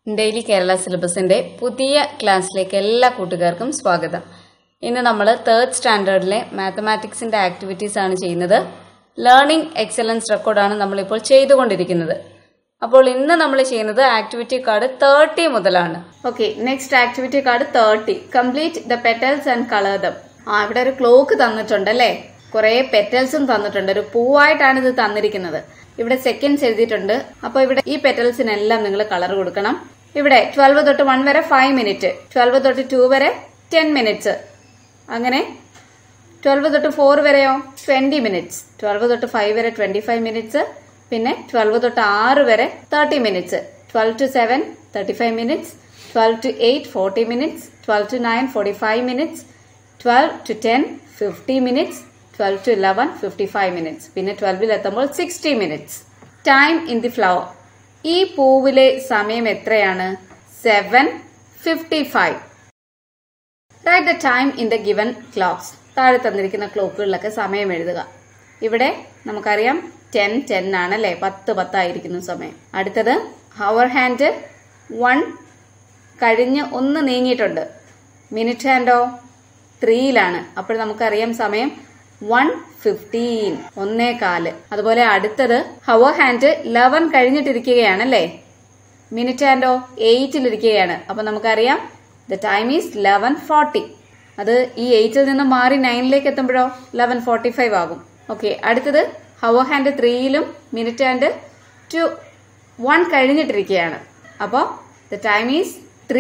Daily Kerala സിലബസിന്റെ പുതിയ ക്ലാസ്സിലേക്ക് എല്ലാ കൂട്ടുകാർക്കും സ്വാഗതം. ഇന്ന് നമ്മൾ 3rd സ്റ്റാൻഡേർഡിലെ മാത്തമാറ്റിക്സിന്റെ ആക്ടിവിറ്റീസ് ആണ് ചെയ്യുന്നത്. ലേണിംഗ് എക്സലൻസ് റെക്കോർഡാണ് നമ്മളിപ്പോൾ ചെയ്തുകൊണ്ടിരിക്കുന്നത്. അപ്പോൾ ഇന്ന് നമ്മൾ ചെയ്യുന്നത് ആക്ടിവിറ്റി കാർഡ് 30 മുതലാണ്. Okay, next activity card 30. Complete the petals and colour them. ഇവിടെ ഒരു ക്ലോക്ക് തന്നിട്ടുണ്ട് അല്ലേ, കുറെ പെറ്റൽസും തന്നിട്ടുണ്ട്. ഒരു പൂവായിട്ടാണ് ഇത് തന്നിരിക്കുന്നത്. ഇവിടെ സെക്കൻഡ്സ് എഴുതിയിട്ടുണ്ട്. അപ്പോൾ ഇവിടെ ഈ പെറ്റൽസിനെല്ലാം നിങ്ങൾ കളർ കൊടുക്കണം. ഇവിടെ 12 തൊട്ട് 1 വരെ 5 മിനിറ്റ്, 12 തൊട്ട് 2 വരെ 10 മിനിറ്റ്സ്, അങ്ങനെ 12 തൊട്ട് 4 വരെയോ 20 മിനിറ്റ്സ്, 12 തൊട്ട് 5 വരെ 25 മിനിറ്റ്സ്, പിന്നെ 12 തൊട്ട് 6 വരെ 30 minutes, 12 to 7 35 minutes, 12 to 8 40 minutes, 12 to 9 45 minutes, 12 to 10 50 minutes, 12 to 11 55 minutes, പിന്നെ 12 എത്തുമ്പോൾ 60 minutes. Time in the flower. ഈ പൂവിലെ സമയം എത്രയാണ്? 7:55. Write the time in the given clocks. താഴെ തന്നിരിക്കുന്ന ക്ലോക്കുകളിലൊക്കെ സമയം എഴുതുക. ഇവിടെ നമുക്കറിയാം 10:10 ആണ് അല്ലെ, 10:10 ആയിരിക്കുന്നു സമയം. അടുത്തത് ഹവർ ഹാൻഡ് 1 കഴിഞ്ഞ് 1 നീങ്ങിയിട്ടുണ്ട്. മിനിറ്റ് ഹാൻഡോ 3യിലാണ്. അപ്പോൾ നമുക്കറിയാം സമയം 1:15, 1:15. അതുപോലെ അടുത്തത് ഹവർ ഹാൻഡ് 11 കഴിഞ്ഞിട്ടിരിക്കുകയാണ് അല്ലേ, മിനിറ്റ് ഹാൻഡോ 8ലിരിക്കുകയാണ്. അപ്പൊ നമുക്കറിയാം ദ ടൈം ഈസ് 11:40. അത് ഈ 8ൽ നിന്ന് മാറി 9ലേക്ക് എത്തുമ്പോഴോ 11:45 ആകും. ഓക്കെ, അടുത്തത് ഹവർ ഹാൻഡ് 3യിലും മിനിറ്റ് ഹാൻഡ് 1 കഴിഞ്ഞിട്ടിരിക്കുകയാണ്. അപ്പോ the time is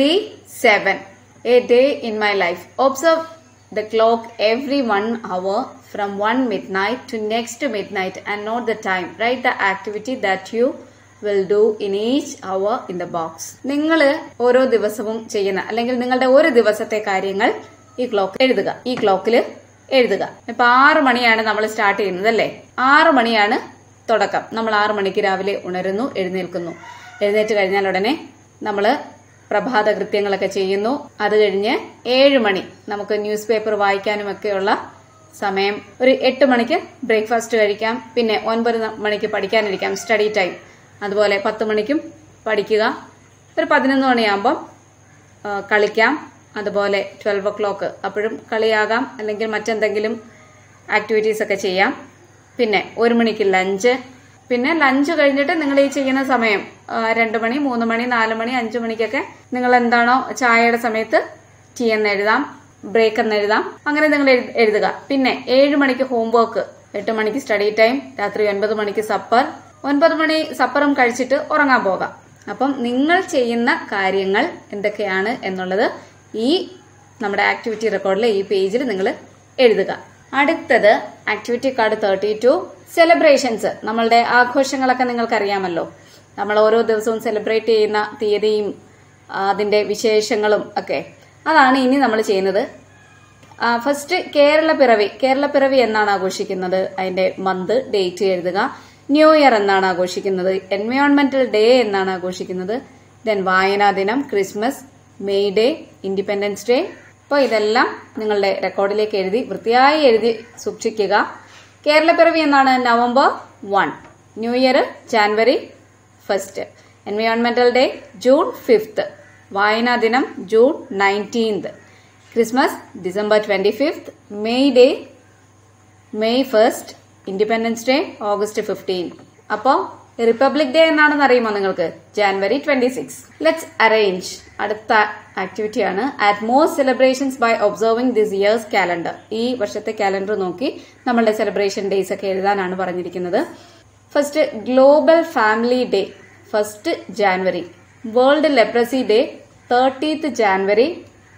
3:07. A day in my life. Observe the clock every 1 hour from 1 midnight to next midnight and note the time. Write the activity that you will do in each hour in the box. നിങ്ങൾ ഓരോ ദിവസവും ചെയ്യുന്ന അല്ലെങ്കിൽ നിങ്ങളുടെ ഒരു ദിവസത്തെ കാര്യങ്ങൾ ഈ ക്ലോക്ക് എഴുതുക. ഈ ക്ലോക്കിൽ എഴുതുക. ഇപ്പൊ 6 മണിയാണ് നമ്മൾ സ്റ്റാർട്ട് ചെയ്യുന്നത് അല്ലേ, 6 മണിയാണ് തുടക്കം. നമ്മൾ 6 മണിക്ക് രാവിലെ ഉണരുന്നു, എഴുന്നേൽക്കുന്നു. എഴുന്നേറ്റ് കഴിഞ്ഞാൽ ഉടനെ നമ്മള് പ്രഭാത കൃത്യങ്ങളൊക്കെ ചെയ്യുന്നു. അത് കഴിഞ്ഞ് 7 മണി നമുക്ക് ന്യൂസ് പേപ്പർ വായിക്കാനുമൊക്കെയുള്ള സമയം. ഒരു 8 മണിക്ക് ബ്രേക്ക്ഫാസ്റ്റ് കഴിക്കാം. പിന്നെ 9 മണിക്ക് പഠിക്കാനിരിക്കാം, സ്റ്റഡി ടൈം. അതുപോലെ 10 മണിക്കും പഠിക്കുക. ഒരു 11 മണിയാകുമ്പം കളിക്കാം. അതുപോലെ 12 o'clock അപ്പോഴും കളിയാകാം, അല്ലെങ്കിൽ മറ്റെന്തെങ്കിലും ആക്ടിവിറ്റീസ് ഒക്കെ ചെയ്യാം. പിന്നെ 1 മണിക്ക് ലഞ്ച്. പിന്നെ ലഞ്ച് കഴിഞ്ഞിട്ട് നിങ്ങൾ ഈ ചെയ്യുന്ന സമയം 2 മണി 3 മണി 4 മണി 5 മണിക്കൊക്കെ നിങ്ങൾ എന്താണോ ചായയുടെ സമയത്ത് ടീ എന്ന് എഴുതാം, ബ്രേക്ക് എന്ന് എഴുതാം, അങ്ങനെ നിങ്ങൾ എഴുതുക. പിന്നെ 7 മണിക്ക് ഹോംവർക്ക്, 8 മണിക്ക് സ്റ്റഡി ടൈം, രാത്രി 9 മണിക്ക് സപ്പർ, 9 മണി സപ്പറും കഴിച്ചിട്ട് ഉറങ്ങാൻ പോകാം. അപ്പം നിങ്ങൾ ചെയ്യുന്ന കാര്യങ്ങൾ എന്തൊക്കെയാണ് എന്നുള്ളത് ഈ നമ്മുടെ ആക്ടിവിറ്റി റെക്കോർഡിലെ ഈ പേജിൽ നിങ്ങൾ എഴുതുക. അടുത്തത് ആക്ടിവിറ്റി കാർഡ് 32. സെലിബ്രേഷൻസ്. നമ്മളുടെ ആഘോഷങ്ങളൊക്കെ നിങ്ങൾക്കറിയാമല്ലോ. നമ്മൾ ഓരോ ദിവസവും സെലിബ്രേറ്റ് ചെയ്യുന്ന തീയതിയും അതിന്റെ വിശേഷങ്ങളും ഒക്കെ, അതാണ് ഇനി നമ്മൾ ചെയ്യുന്നത്. ഫസ്റ്റ് കേരളപ്പിറവി. കേരളപ്പിറവി എന്നാണ് ആഘോഷിക്കുന്നത്, അതിന്റെ മന്ത് ഡേറ്റ് എഴുതുക. ന്യൂ ഇയർ എന്നാണ് ആഘോഷിക്കുന്നത്. എൻവയോൺമെന്റൽ ഡേ എന്നാണ് ആഘോഷിക്കുന്നത്. ദെൻ വായനാ ദിനം, Christmas, May Day, Independence Day. അപ്പോൾ ഇതെല്ലാം നിങ്ങളുടെ റെക്കോർഡിലേക്ക് എഴുതി വൃത്തിയായി എഴുതി സൂക്ഷിക്കുക. കേരളപ്പിറവി എന്നാണ് നവംബർ 1, ന്യൂ ഇയർ ജാനുവരി 1, എൻവയോൺമെന്റൽ ഡേ ജൂൺ 5, വായനാ ദിനം June 19, Christmas December 25, May day May 1, independence day August 15. അപ്പോ റിപ്പബ്ലിക് ഡേ എന്നാണെന്ന് അറിയുമോ നിങ്ങൾക്ക്? ജാനുവരി 26. Let's arrange. അടുത്ത ആക്ടിവിറ്റി ആണ്. At most celebrations by observing this year's calendar. ഈ വർഷത്തെ കാലണ്ടർ നോക്കി നമ്മളുടെ സെലിബ്രേഷൻ ഡേയ്സ് ഒക്കെ എഴുതാനാണ് പറഞ്ഞിരിക്കുന്നത്. First global family day 1 January, world leprosy day 30th January,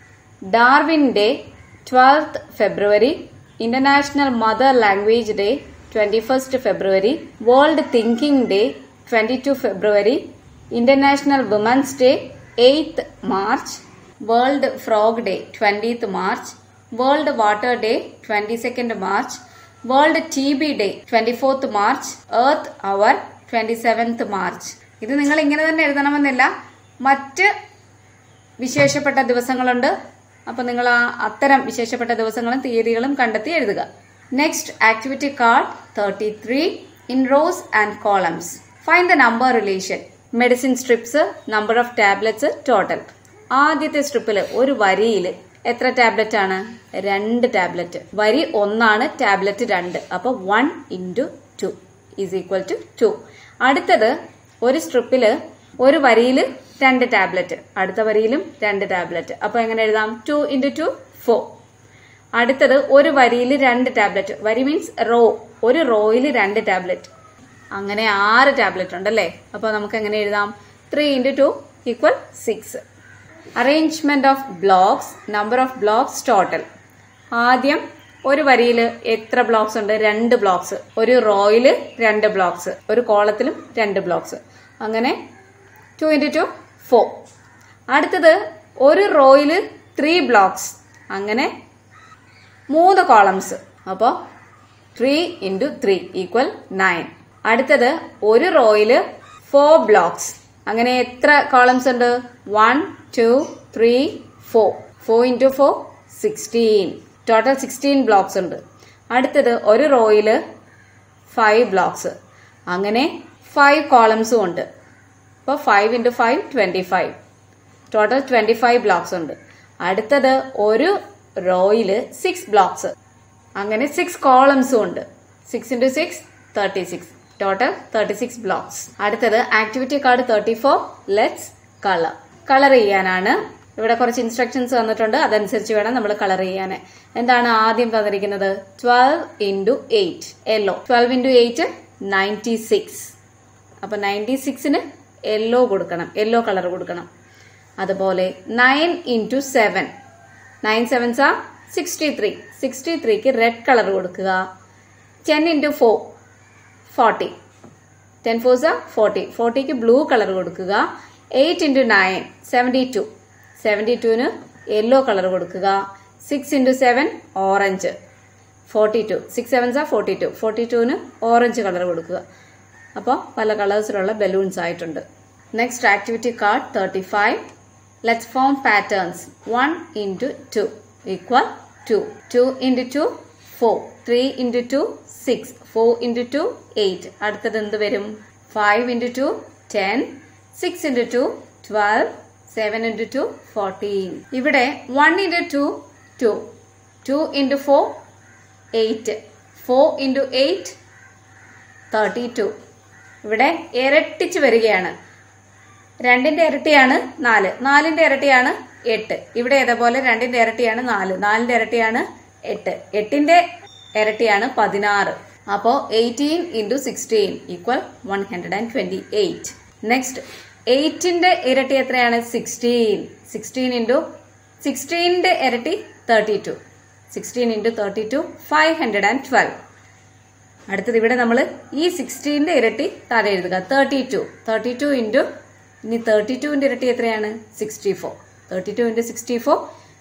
Darwin day 12th February, international mother language day 21st February, world thinking day 22 February, international women's day 8th March, world frog day 20th March, world water day 22nd March, world TB day 24th March, earth hour 27th March. ഇത് നിങ്ങൾ ഇങ്ങനെ തന്നെ എഴുതണമെന്നില്ല, മറ്റ് വിശേഷപ്പെട്ട ദിവസങ്ങളുണ്ട്. അപ്പൊ നിങ്ങൾ അത്തരം വിശേഷപ്പെട്ട ദിവസങ്ങളും തീയതികളും കണ്ടെത്തി എഴുതുക. Next activity card 33. In rows and columns find the number relation. Medicine strips, number of tablets, total. ആദ്യത്തെ സ്ട്രിപ്പിൽ ഒരു വരിയിൽ എത്ര ടാബ്ലറ്റ് ആണ്? 2 ടാബ്ലറ്റ്. വരി 1 ടാബ്ലറ്റ് 2. അപ്പോൾ 1 × 2 = 2. അടുത്തത് ഒരു സ്ട്രിപ്പിൽ ഒരു വരിയിൽ 2 ടാബ്ലറ്റ്, അടുത്ത വരിയിലും 2 ടാബ്ലറ്റ്. അപ്പൊ എങ്ങനെ എഴുതാം? 2 × 2 4. അടുത്തത് ഒരു വരിയിൽ 2 ടാബ്ലറ്റ്, വരി മീൻസ് റോ, ഒരു റോയിൽ 2 ടാബ്ലറ്റ്, അങ്ങനെ 6 ടാബ്ലറ്റ് ഉണ്ടല്ലേ. അപ്പൊ നമുക്ക് എങ്ങനെ എഴുതാം? 3 × 2 = 6. Arrangement of blocks, number of blocks, total. ആദ്യം ഒരു വരിയിൽ എത്ര ബ്ലോക്സ് ഉണ്ട്? 2 ബ്ലോക്സ്. ഒരു റോയിൽ 2 ബ്ലോക്സ്, ഒരു കോളത്തിലും 2 ബ്ലോക്സ്. അങ്ങനെ 2 × 2 4. അടുത്തത് ഒരു റോയിൽ 3 ബ്ലോക്സ്, അങ്ങനെ 3 കോളംസ്. അപ്പോൾ 3 × 3 = 9. അടുത്തത് ഒരു റോയിൽ 4 ബ്ലോക്സ്, അങ്ങനെ എത്ര കോളംസ് ഉണ്ട്? 1 2 3 4. 4 × 4 16. ടോട്ടൽ 16 ബ്ലോക്സ് ഉണ്ട്. അടുത്തത് ഒരു റോയിൽ 5 ബ്ലോക്സ്, അങ്ങനെ 5 കോളംസും ഉണ്ട്. അപ്പോൾ 5 × 5 25. ടോട്ടൽ 25 ബ്ലോക്സ് ഉണ്ട്. അടുത്തത് ഒരു റോയിൽ 6 ബ്ലോക്സ്, അങ്ങനെ 6 കോളംസും ഉണ്ട്. 6 × 6 36. Total 36 blocks. അടുത്തത് activity card 34. Let's colour. Colour ചെയ്യാനാണ്. ഇവിടെ കുറച്ച് ഇൻസ്ട്രക്ഷൻസ് തന്നിട്ടുണ്ട്, അതനുസരിച്ച് വേണം നമ്മൾ കളർ ചെയ്യാൻ. എന്താണ് ആദ്യം തന്നിരിക്കുന്നത്? 12 × 8 യെല്ലോ. 12 × 8 96. അപ്പൊ 96ന് യെല്ലോ കൊടുക്കണം, യെല്ലോ കളർ കൊടുക്കണം. അതുപോലെ 9 × 7. 9 7s are 63. 63ക്ക് റെഡ് കളർ കൊടുക്കുക. 10 × 4 40. 10 4s are 40. 40ക്ക് ബ്ലൂ കളർ കൊടുക്കുക. 8 × 9 72. 72ന് യെല്ലോ കളർ കൊടുക്കുക. 6 × 7 ഓറഞ്ച്. 42. 6 7s are 42. 42ന് ഓറഞ്ച് കളർ കൊടുക്കുക. അപ്പോൾ പല കളേഴ്സിലുള്ള ബലൂൺസ് ആയിട്ടുണ്ട്. Next activity card 35. Let's form patterns. 1 × 2 = 2. 2 × 2 4. 3 × 2 6. 4 × 2 8. അടുത്തത് എന്ത് വരും? 5 × 2 10. 6 × 2 12. 7 × 2 14. ഇവിടെ 1 × 2 2. 2 × 4 8. 4 × 8 32. ഇവിടെ ഇരട്ടിച്ച് വരികയാണ്. 2ന്റെ ഇരട്ടിയാണ് 4. 4ന്റെ ഇരട്ടിയാണ് 8. ഇവിടെ ഇതേപോലെ 2ന്റെ ഇരട്ടിയാണ് 4. 4ന്റെ ഇരട്ടിയാണ് 8. 8ന്റെ ഇരട്ടിയാണ് 16. അപ്പോൾ 18 × 16 = 128. നെക്സ്റ്റ് 8ന്റെ ഇരട്ടി എത്രയാണ്? 16. 16 × 16ന്റെ ഇരട്ടി 32. 16 × 32 512. അടുത്തത് ഇവിടെ നമ്മൾ ഈ 16ന്റെ ഇരട്ടി താഴെ എഴുതുക. 32. 32 × ഇനി 32ന്റെ ഇരട്ടി എത്രയാണ്? 64. 32 × 64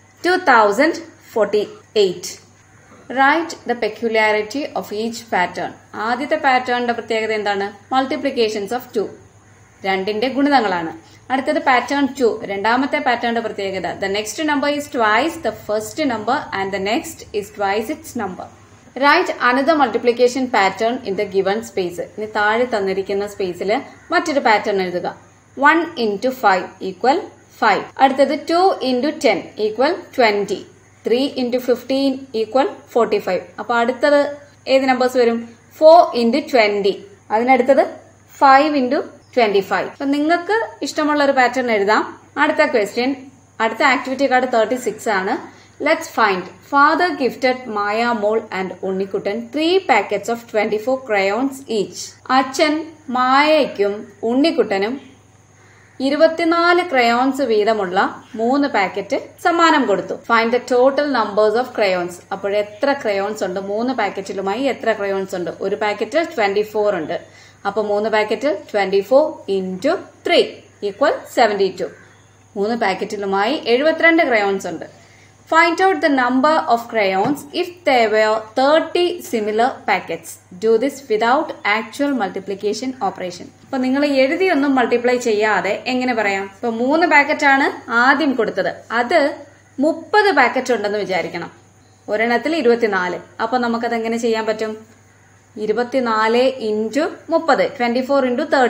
2048. Write the peculiarity of each pattern. ആദ്യത്തെ പാറ്റേണിന്റെ പ്രത്യേകത എന്താണ്? Multiplications of 2. 2ന്റെ ഗുണിതങ്ങളാണ്. അടുത്തത് പാറ്റേൺ 2. രണ്ടാമത്തെ പാറ്റേണിന്റെ പ്രത്യേകത the next number is twice the first number and the next is twice its number. Write another multiplication pattern in the given space. ഇനി താഴെ തന്നിരിക്കുന്ന സ്പേസിൽ മറ്റൊരു പാറ്റേൺ എഴുതുക. 1 × 5 = 5. അടുത്തത് 2 × 10 = 20. 3 × 15 = 45. അപ്പൊ അടുത്തത് ഏത് നമ്പേഴ്സ് വരും? 4 × 20. അതിനടുത്തത് 5 × 25. അപ്പൊ നിങ്ങൾക്ക് ഇഷ്ടമുള്ള ഒരു പാറ്റേൺ എഴുതാം. അടുത്ത ക്വസ്റ്റ്യൻ, അടുത്ത ആക്ടിവിറ്റി കാർഡ് 36 ആണ്. Let's find. Father gifted Maya, മോൾ and Unnikuttan 3 packets of 24 crayons each. അച്ഛൻ മായയ്ക്കും ഉണ്ണിക്കുട്ടനും 24 ക്രയോൺസ് വീതമുള്ള 3 പാക്കറ്റ് സമ്മാനം കൊടുത്തു. Find the total numbers of crayons. അപ്പോൾ എത്ര ക്രയോൺസ് ഉണ്ട്? 3 പാക്കറ്റിലുമായി എത്ര ക്രയോൺസ് ഉണ്ട്? ഒരു പാക്കറ്റിൽ 24 ഉണ്ട്. അപ്പൊ 3 പാക്കറ്റിൽ 24 × 3 = 72. 3 പാക്കറ്റിലുമായി 72 ക്രയോൺസ് ഉണ്ട്. Find out the number of crayons if there were 30 similar packets. Do this without actual multiplication operation. അപ്പൊ നിങ്ങൾ എഴുതിയൊന്നും മൾട്ടിപ്ലൈ ചെയ്യാതെ എങ്ങനെ പറയാം? ഇപ്പൊ 3 പാക്കറ്റ് ആണ് ആദ്യം കൊടുത്തത്. അത് 30 പാക്കറ്റ് ഉണ്ടെന്ന് വിചാരിക്കണം. ഒരെണ്ണത്തിൽ 24. അപ്പൊ നമുക്കത് എങ്ങനെ ചെയ്യാൻ പറ്റും? 24 × 30. 24 × 30.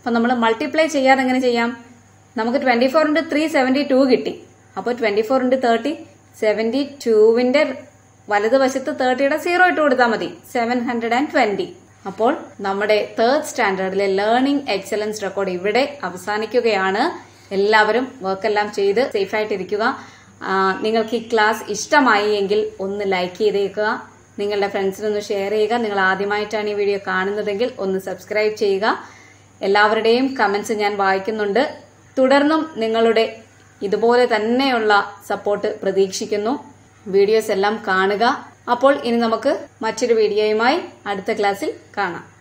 അപ്പൊ നമ്മൾ മൾട്ടിപ്ലൈ ചെയ്യാതെ എങ്ങനെ ചെയ്യാം? നമുക്ക് 24 × 3 72 കിട്ടി. അപ്പോൾ 24 × 30 72വിന്റെ വലതുവശത്ത് 30യുടെ 0 ഇട്ട് കൊടുത്താൽ മതി. 720. അപ്പോൾ നമ്മുടെ 3rd സ്റ്റാൻഡേർഡിലെ ലേണിംഗ് എക്സലൻസ് റെക്കോർഡ് ഇവിടെ അവസാനിക്കുകയാണ്. എല്ലാവരും വർക്കെല്ലാം ചെയ്ത് സേഫായിട്ടിരിക്കുക. നിങ്ങൾക്ക് ഈ ക്ലാസ് ഇഷ്ടമായി എങ്കിൽ ഒന്ന് ലൈക്ക് ചെയ്തേക്കുക, നിങ്ങളുടെ ഫ്രണ്ട്സിനൊന്ന് ഷെയർ ചെയ്യുക. നിങ്ങൾ ആദ്യമായിട്ടാണ് ഈ വീഡിയോ കാണുന്നതെങ്കിൽ ഒന്ന് സബ്സ്ക്രൈബ് ചെയ്യുക. എല്ലാവരുടെയും കമന്റ്സ് ഞാൻ വായിക്കുന്നുണ്ട്. തുടർന്നും നിങ്ങളുടെ ഇതുപോലെ തന്നെയുള്ള സപ്പോർട്ട് പ്രതീക്ഷിക്കുന്നു. വീഡിയോസ് എല്ലാം കാണുക. അപ്പോൾ ഇനി നമുക്ക് മറ്റൊരു വീഡിയോയുമായി അടുത്ത ക്ലാസ്സിൽ കാണാം.